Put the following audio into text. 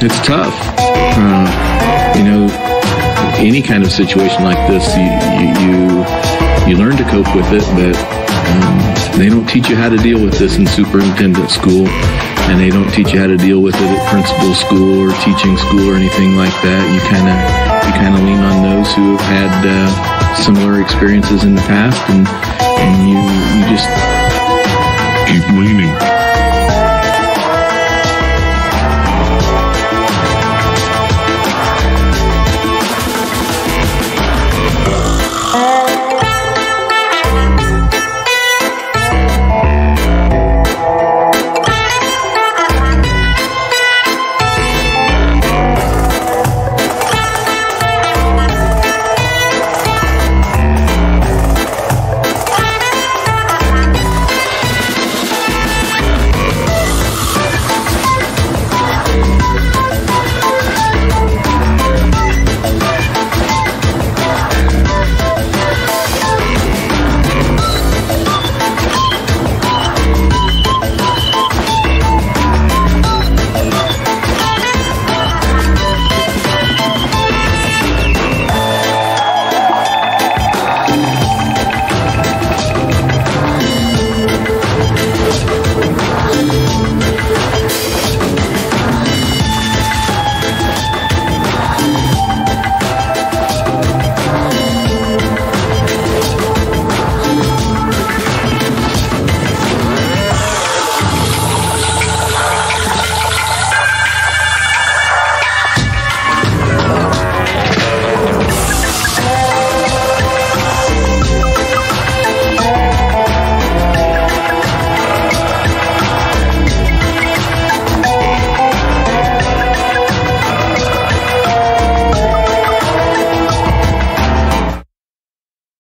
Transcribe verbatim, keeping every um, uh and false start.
It's tough. Uh, you know, any kind of situation like this, you you you learn to cope with it, but um, they don't teach you how to deal with this in superintendent school, and they don't teach you how to deal with it at principal school or teaching school or anything like that. You kind of you kind of lean on those who have had uh, similar experiences in the past, and and you you just keep leaning.